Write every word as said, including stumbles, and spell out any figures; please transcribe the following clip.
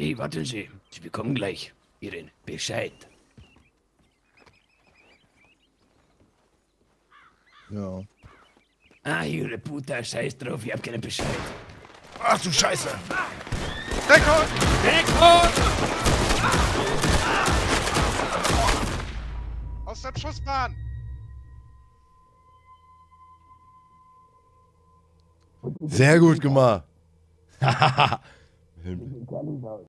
Nee, warten Sie. Sie bekommen gleich Ihren Bescheid. Ja. Ah, Ihre Puta, scheiß drauf, ich hab keinen Bescheid. Ach du Scheiße. Deckung! Deckung! Aus der Schussbahn! Sehr gut gemacht.